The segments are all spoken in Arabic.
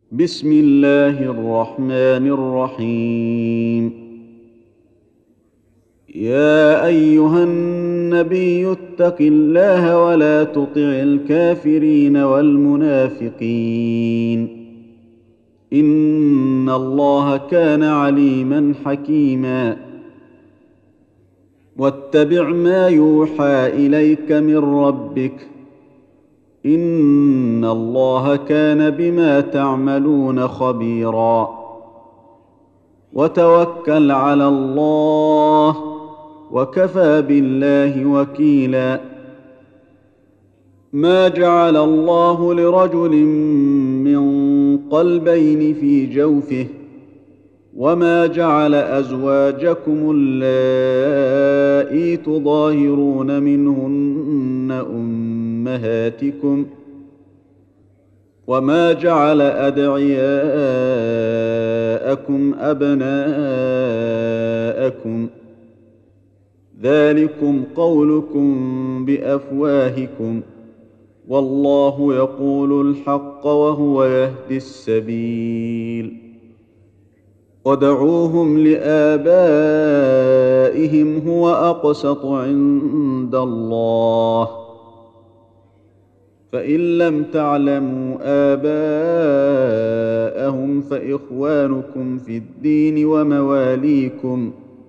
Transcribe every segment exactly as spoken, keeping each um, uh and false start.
بسم الله الرحمن الرحيم. يا أيها النبي اتق الله ولا تطع الكافرين والمنافقين، إن الله كان عليما حكيما. واتبع ما يوحى إليك من ربك، إن الله كان بما تعملون خبيرا. وتوكل على الله، وكفى بالله وكيلا. ما جعل الله لرجل من قلبين في جوفه، وما جعل أزواجكم اللائي تظاهرون منهن أمهاتكم، وما جعل أدعياءكم أبناءكم، ذلكم قولكم بأفواهكم، والله يقول الحق وهو يهدي السبيل. ودعوهم لآبائهم هو أقسط عند الله، فإن لم تعلموا آباءهم فإخوانكم في الدين ومواليكم،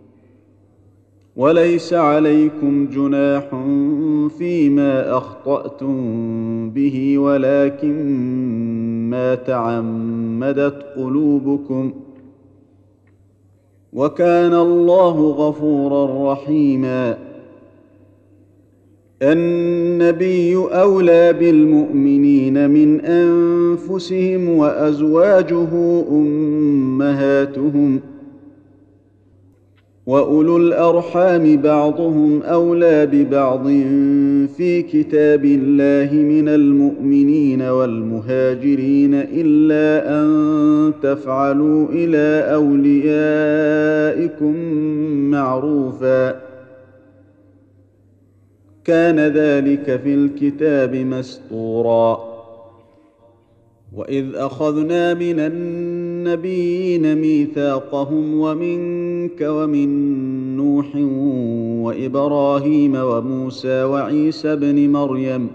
وليس عليكم جناح فيما أخطأتم به، ولكن ما تعمدت قلوبكم، وكان الله غفورا رحيما. النبي أولى بالمؤمنين من أنفسهم، وأزواجه أمهاتهم، وأولو الأرحام بعضهم أولى ببعض في كتاب الله من المؤمنين والمهاجرين، إلا أن تفعلوا إلى أوليائكم معروفا، كان ذلك في الكتاب مسطورا. وإذ أخذنا من النبيين ميثاقهم ومنك ومن نوح وإبراهيم وموسى وعيسى ابن مريم،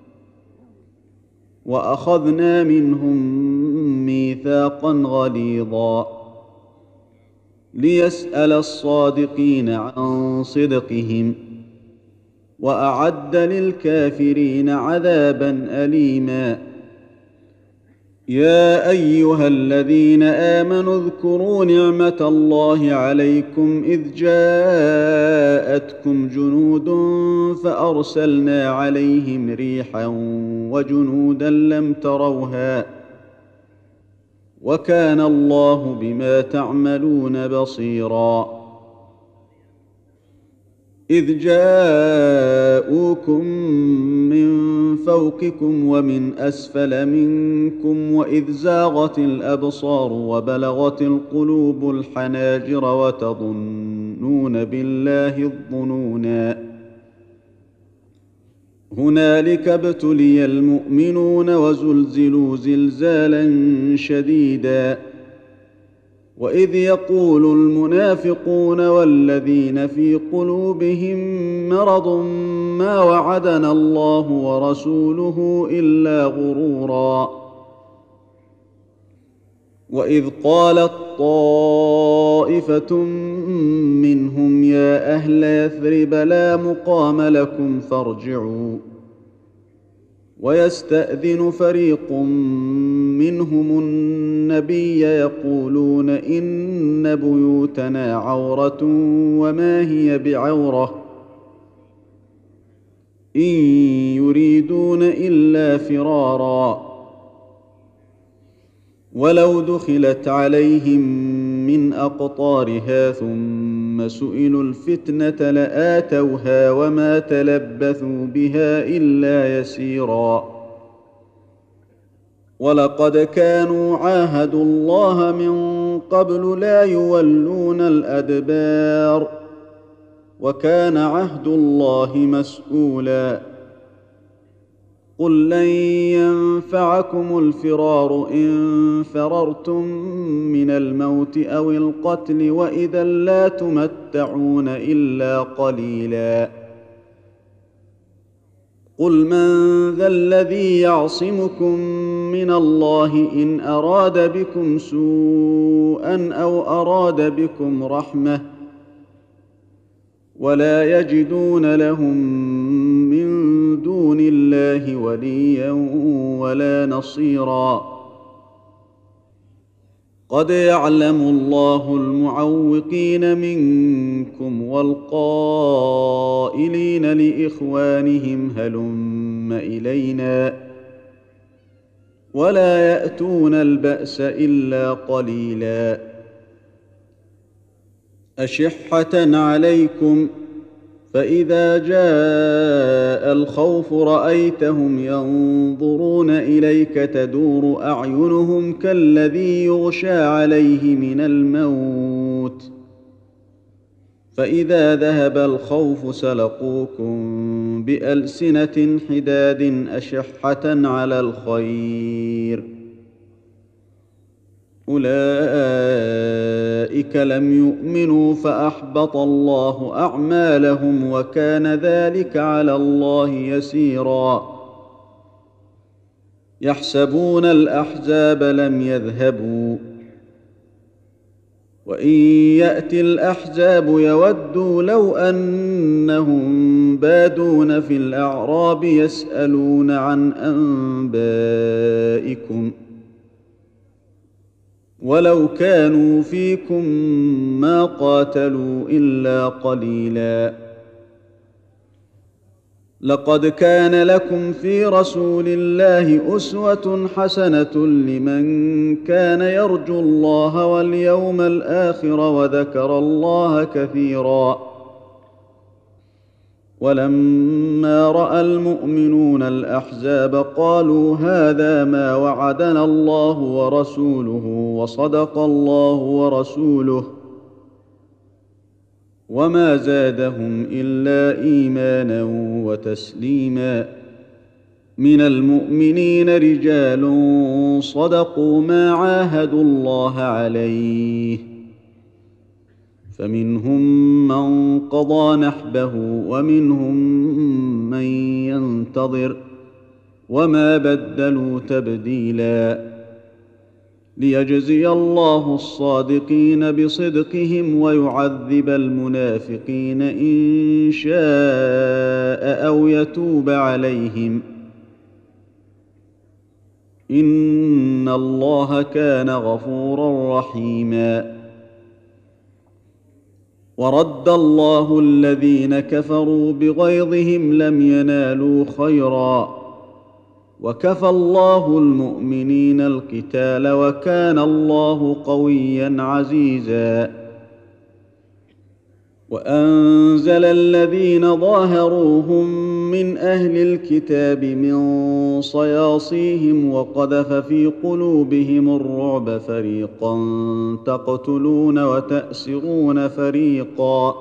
وأخذنا منهم ميثاقا غليظا، ليسأل الصادقين عن صدقهم، وأعد للكافرين عذابا أليما. يا أيها الذين آمنوا اذكروا نعمة الله عليكم إذ جاءتكم جنود فأرسلنا عليهم ريحا وجنودا لم تروها، وكان الله بما تعملون بصيرا. إذ جاءوكم من فوقكم ومن أسفل منكم، وإذ زاغت الأبصار وبلغت القلوب الحناجر وتظنون بالله الظنونا. هنالك ابتلي المؤمنون وزلزلوا زلزالا شديدا. وإذ يقول المنافقون والذين في قلوبهم مرض ما وعدنا الله ورسوله إلا غرورا. وإذ قالت طائفة منهم يا أهل يثرب لا مقام لكم فارجعوا، ويستأذن فريق منهم النبي يقولون إن بيوتنا عورة وما هي بعورة، إن يريدون إلا فرارا. ولو دخلت عليهم من أقطارها ثم سئلوا الفتنة لآتوها وما تلبثوا بها إلا يسيرا. ولقد كانوا عاهدوا الله من قبل لا يولون الأدبار، وكان عهد الله مسؤولا. قل لن ينفعكم الفرار إن فررتم من الموت أو القتل وإذا لا تمتعون إلا قليلا قل من ذا الذي يعصمكم من الله إن أراد بكم سوءا أو أراد بكم رحمة ولا يجدون لهم من دون الله وليا ولا نصيرا قد يعلم الله المعوقين منكم والقائلين لإخوانهم هلم إلينا ولا يأتون البأس إلا قليلا أشحة عليكم فإذا جاء الخوف رأيتهم ينظرون إليك تدور أعينهم كالذي يغشى عليه من الموت فإذا ذهب الخوف سلقوكم بألسنة حداد أشحة على الخير أولئك لم يؤمنوا فأحبط الله أعمالهم وكان ذلك على الله يسيرا يحسبون الأحزاب لم يذهبوا وإن يأتي الأحزاب يودوا لو أنهم بادون في الأعراب يسألون عن أنبائكم ولو كانوا فيكم ما قاتلوا إلا قليلا لقد كان لكم في رسول الله أسوة حسنة لمن كان يرجو الله واليوم الآخر وذكر الله كثيرا ولما رأى المؤمنون الأحزاب قالوا هذا ما وعدنا الله ورسوله وصدق الله ورسوله وما زادهم إلا إيمانا وتسليما من المؤمنين رجال صدقوا ما عاهدوا الله عليه فمنهم من قضى نحبه ومنهم من ينتظر وما بدلوا تبديلا ليجزي الله الصادقين بصدقهم ويعذب المنافقين إن شاء أو يتوب عليهم إن الله كان غفورا رحيما ورد الله الذين كفروا بغيظهم لم ينالوا خيرا وكفى الله المؤمنين القتال وكان الله قويا عزيزا وأنزل الذين ظاهروهم من أهل الكتاب من صياصيهم وقذف في قلوبهم الرعب فريقا تقتلون وتأسرون فريقا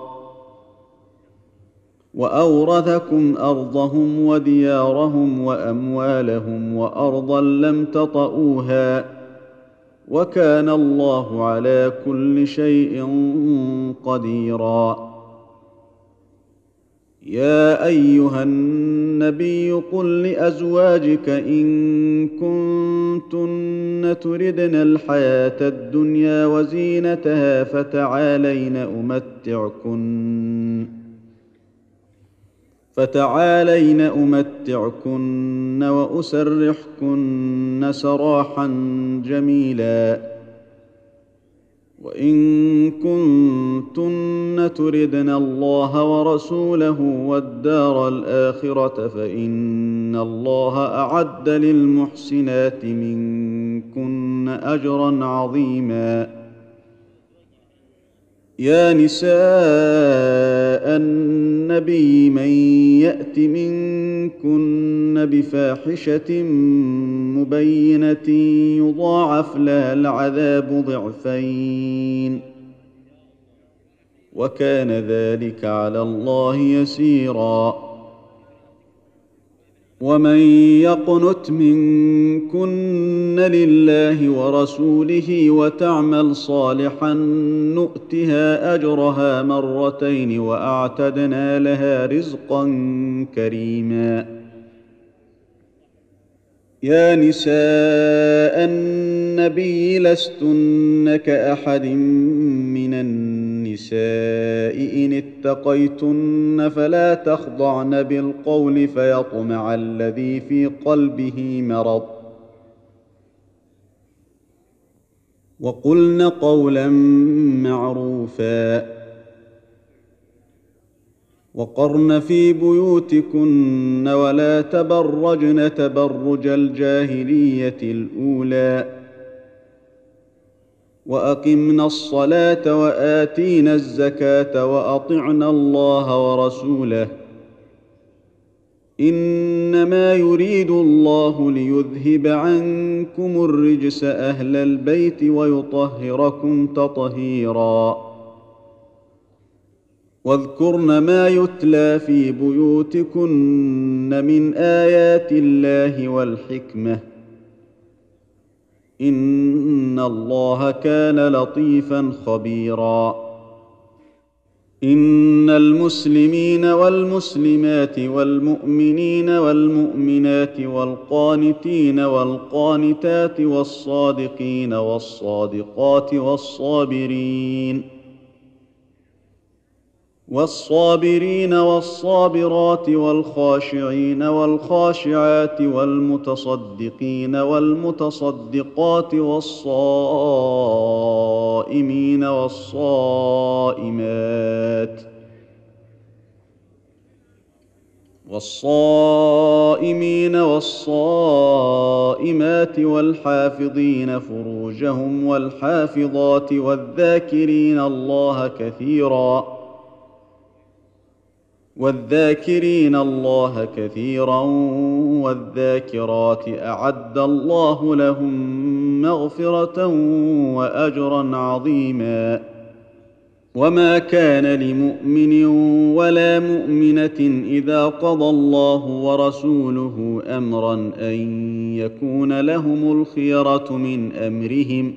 وأورثكم أرضهم وديارهم وأموالهم وأرضا لم تطئوها وكان الله على كل شيء قديرا يا أيها النبي قل لأزواجك إن كنتن تردن الحياة الدنيا وزينتها فتعالين أمتعكن فتعالين أمتعكن وأسرحكن سراحا جميلا وإن كنتن تردن الله ورسوله والدار الآخرة فإن الله أعد للمحسنات منكن أجرا عظيما يا نساء النبي من يأت منكن بفاحشة مبينة يضاعف لها العذاب ضعفين وكان ذلك على الله يسيرا ومن يقنت منكن لله ورسوله وتعمل صالحا نؤتها اجرها مرتين واعتدنا لها رزقا كريما. يا نساء النبي لستن كأحد من النساء إن اتقيتن فلا تخضعن بالقول فيطمع الذي في قلبه مرض وقلن قولا معروفا وقرن في بيوتكن ولا تبرجن تبرج الجاهلية الأولى وأقمنا الصلاة وآتينا الزكاة وأطعنا الله ورسوله إنما يريد الله ليذهب عنكم الرجس أهل البيت ويطهركم تطهيرا. واذكرن ما يتلى في بيوتكن من آيات الله والحكمة إن الله كان لطيفا خبيرا. إن المسلمين والمسلمات والمؤمنين والمؤمنات والقانتين والقانتات والصادقين والصادقات والصابرين والصابرين والصابرات والخاشعين والخاشعات والمتصدقين والمتصدقات والصائمين والصائمات والصائمين والصائمات والحافظين فروجهم والحافظات والذاكرين الله كثيرا والذاكرين الله كثيرا والذاكرات أعد الله لهم مغفرة وأجرا عظيما. وما كان لمؤمن ولا مؤمنة إذا قضى الله ورسوله أمرا أن يكون لهم الخيرة من أمرهم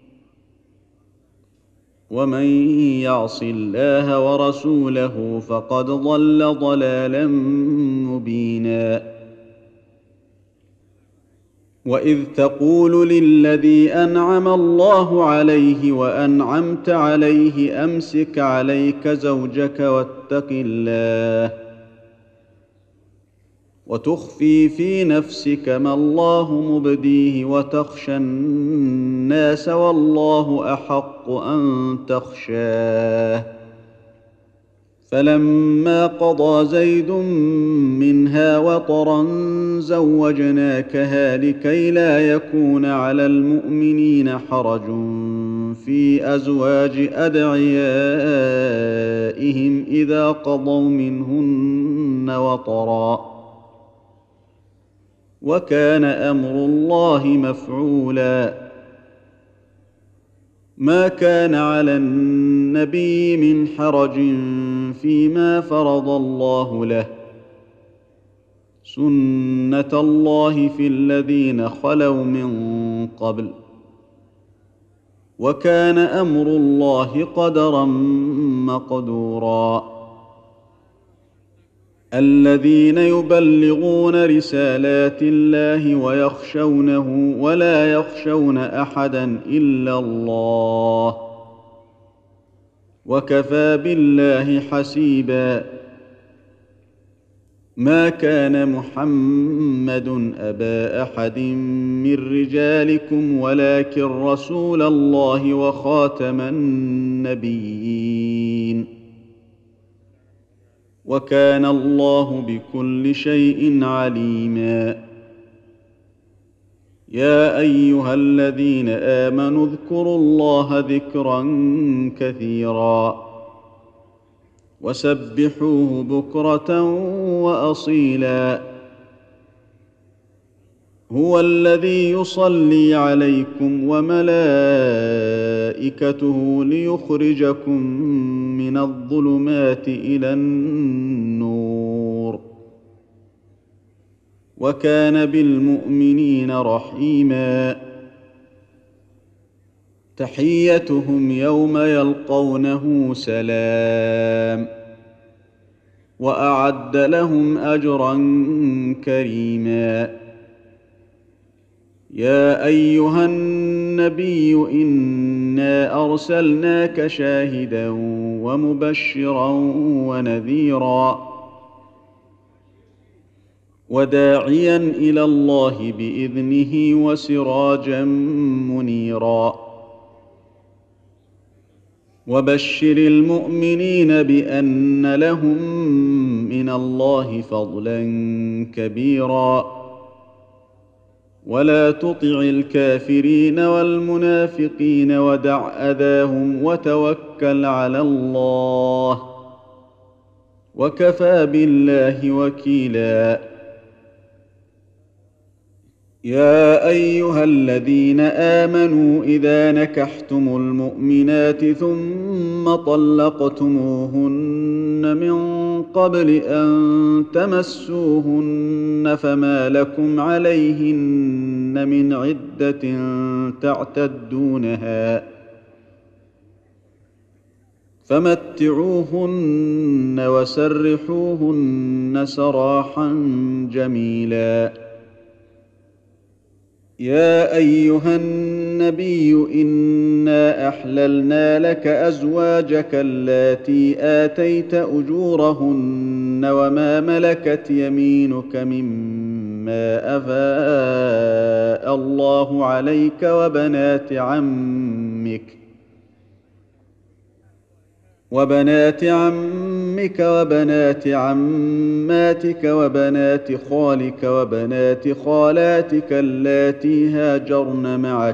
ومن يعص الله ورسوله فقد ضل ضلالا مبينا. وإذ تقول للذي أنعم الله عليه وأنعمت عليه أمسك عليك زوجك واتق الله وتخفي في نفسك ما الله مبديه وتخشى الناس والله أحق أن تخشاه فلما قضى زيد منها وطرا زوجناكها لكي لا يكون على المؤمنين حرج في أزواج أدعيائهم إذا قضوا منهن وطرا وكان أمر الله مفعولا. ما كان على النبي من حرج فيما فرض الله له سنة الله في الذين خلوا من قبل وكان أمر الله قدرا مقدورا. الذين يبلغون رسالات الله ويخشونه ولا يخشون أحدا إلا الله وكفى بالله حسيبا. ما كان محمد أبا أحد من رجالكم ولكن رسول الله وخاتم النبيين وكان الله بكل شيء عليما. يا أيها الذين آمنوا اذكروا الله ذكرا كثيرا وسبحوه بكرة وأصيلا. هو الذي يصلي عليكم وملائكته ليخرجكم من الظلمات إلى النور وكان بالمؤمنين رحيما. تحيتهم يوم يلقونه سلام وأعد لهم أجرا كريما. يا أيها النبي إنا أرسلناك شاهدا ومبشرا ونذيرا وداعيا إلى الله بإذنه وسراجا منيرا. وبشر المؤمنين بأن لهم من الله فضلا كبيرا. ولا تطع الكافرين والمنافقين ودع أذاهم وتوكل على الله وكفى بالله وكيلا. يا أيها الذين آمنوا إذا نكحتم المؤمنات ثم طلقتموهن من قبل أن تمسوهن فما لكم عليهن من عدة تعتدونها فمتعوهن وسرحوهن سراحا جميلا. يا أيها النبي إنا أحللنا لك أزواجك اللاتي آتيت أجورهن وما ملكت يمينك مما أفاء الله عليك وبنات عمك وبنات عمك وبنات عماتك وبنات خالك وبنات خالاتك اللاتي هاجرن معك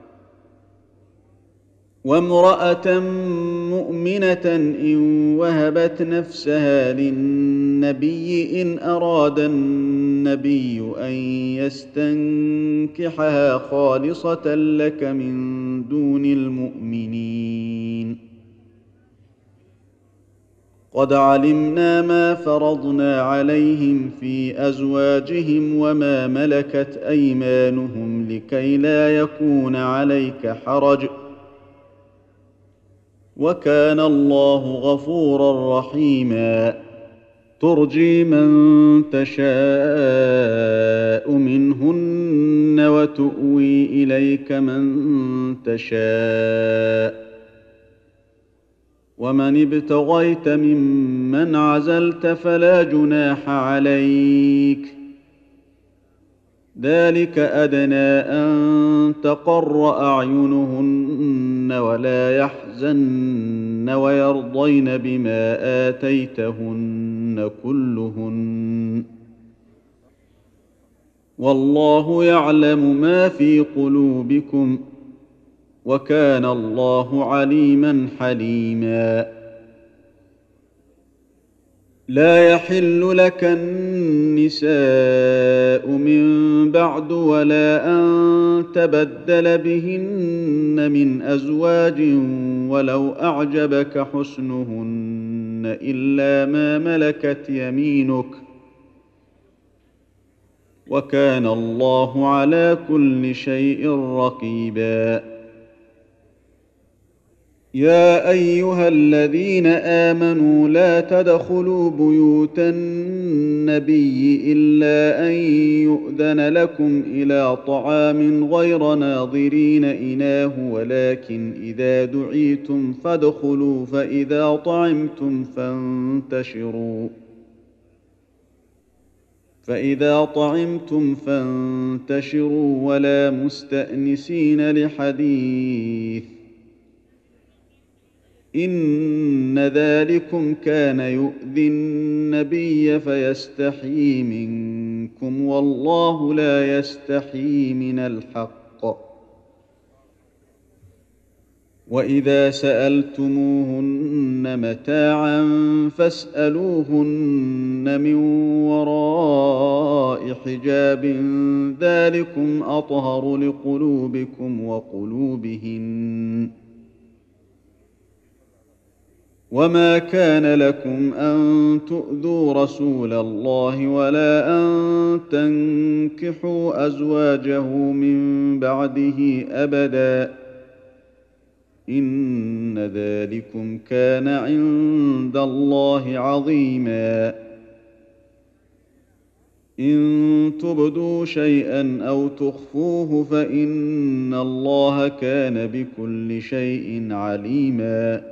وامرأة مؤمنة إن وهبت نفسها للنبي إن أراد النبي أن يستنكحها خالصة لك من دون المؤمنين. قد علمنا ما فرضنا عليهم في أزواجهم وما ملكت أيمانهم لكي لا يكون عليك حرج وكان الله غفورا رحيما. ترجي من تشاء منهن وتؤوي إليك من تشاء ومن ابتغيت ممن عزلت فلا جناح عليك ذلك أدنى أن تقر أعينهن ولا يحزن ويرضين بما آتيتهن كلهن والله يعلم ما في قلوبكم وكان الله عليما حليما. لا يحل لك النساء من بعد ولا أن تبدل بهن من أزواج ولو أعجبك حسنهن إلا ما ملكت يمينك وكان الله على كل شيء رقيبا. يا أيها الذين آمنوا لا تدخلوا بيوت النبي إلا أن يؤذن لكم إلى طعام غير ناظرين إناه ولكن إذا دعيتم فادخلوا فإذا طعمتم فانتشروا فإذا طعمتم فانتشروا ولا مستأنسين لحديث إن ذلكم كان يؤذي النبي فيستحيي منكم والله لا يستحيي من الحق. وإذا سألتموهن متاعا فاسألوهن من وراء حجاب ذلكم أطهر لقلوبكم وقلوبهن وما كان لكم ان تؤذوا رسول الله ولا ان تنكحوا ازواجه من بعده ابدا ان ذلكم كان عند الله عظيما. ان تبدوا شيئا او تخفوه فان الله كان بكل شيء عليما.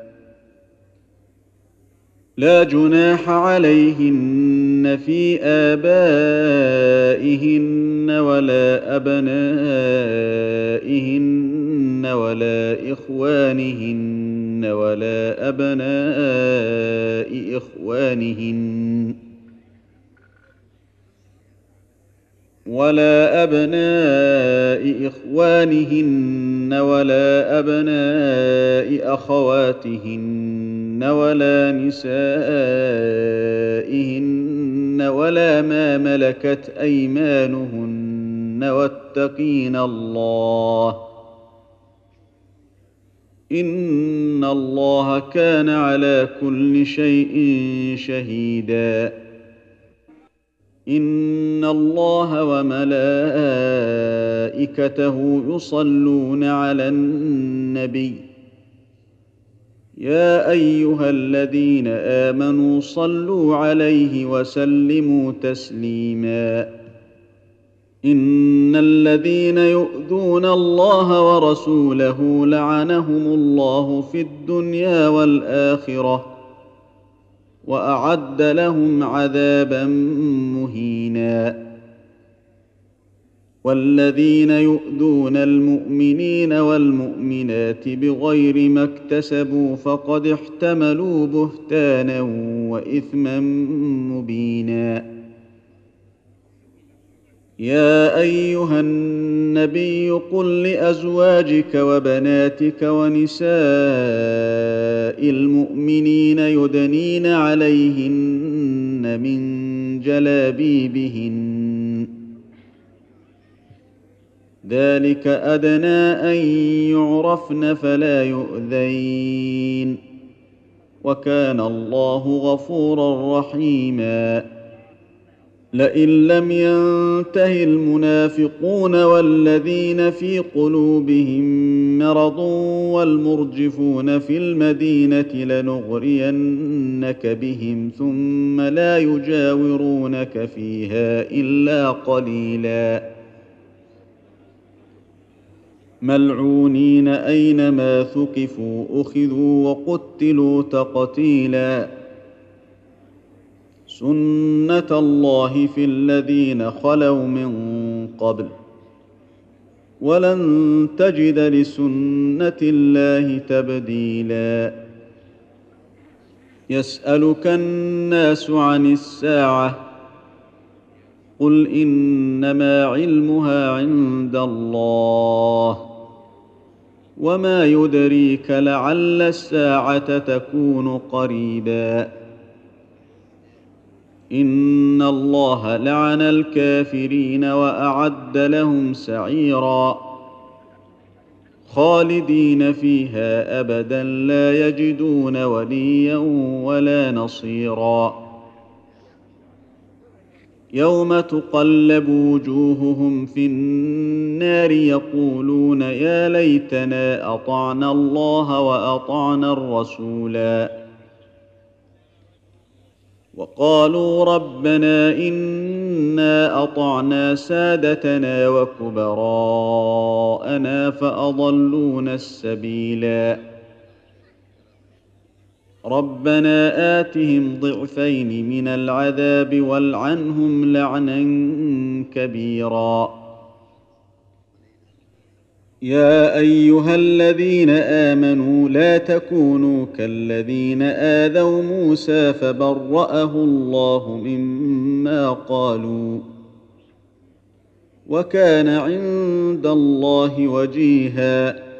لا جناح عليهن في آبائهن ولا أبنائهن ولا إخوانهن ولا أبناء إخوانهن ولا أبناء إخوانهن ولا أبناء أخواتهن ولا نسائهن ولا ما ملكت أيمانهن واتقين الله إن الله كان على كل شيء شهيدا. إن الله وملائكته يصلون على النبي يا أيها الذين آمنوا صلوا عليه وسلموا تسليما. إن الذين يؤذون الله ورسوله لعنهم الله في الدنيا والآخرة وأعد لهم عذابا مهينا. والذين يؤذون المؤمنين والمؤمنات بغير ما اكتسبوا فقد احتملوا بهتانا وإثما مبينا. يا أيها النبي قل لأزواجك وبناتك ونساء المؤمنين يدنين عليهن من جلابيبهن ذلك أدنى أن يعرفن فلا يؤذين وكان الله غفورا رحيما. لئن لم ينته المنافقون والذين في قلوبهم مرض والمرجفون في المدينة لنغرينك بهم ثم لا يجاورونك فيها إلا قليلا ملعونين أينما ثقفوا أخذوا وقتلوا تقتيلا. سنة الله في الذين خلوا من قبل ولن تجد لسنة الله تبديلا. يسألك الناس عن الساعة قل إنما علمها عند الله وما يدريك لعل الساعة تكون قريبا. إن الله لعن الكافرين وأعد لهم سعيرا خالدين فيها أبدا لا يجدون وليا ولا نصيرا. يوم تقلب وجوههم في النار يقولون يا ليتنا أطعنا الله وأطعنا الرسولا وقالوا ربنا إنا أطعنا سادتنا وكبراءنا فأضلونا السبيلا. ربنا آتهم ضعفين من العذاب والعنهم لعنا كبيرا. يا أيها الذين آمنوا لا تكونوا كالذين آذوا موسى فبرأه الله مما قالوا وكان عند الله وجيها.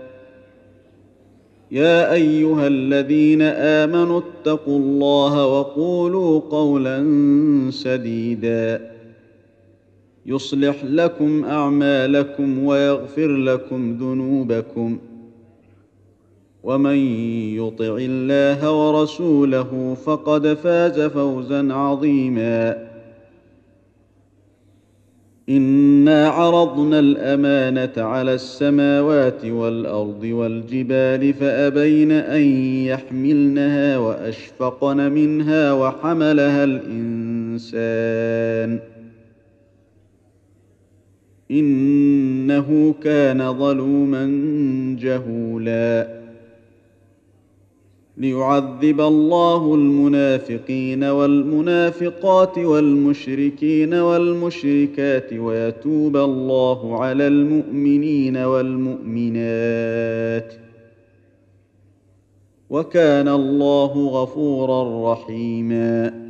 يا أيها الذين آمنوا اتقوا الله وقولوا قولا سديدا يصلح لكم أعمالكم ويغفر لكم ذنوبكم ومن يطع الله ورسوله فقد فاز فوزا عظيما. انا عرضنا الامانه على السماوات والارض والجبال فابين ان يحملنها واشفقن منها وحملها الانسان انه كان ظلوما جهولا. ليعذب الله المنافقين والمنافقات والمشركين والمشركات ويتوب الله على المؤمنين والمؤمنات وكان الله غفورا رحيما.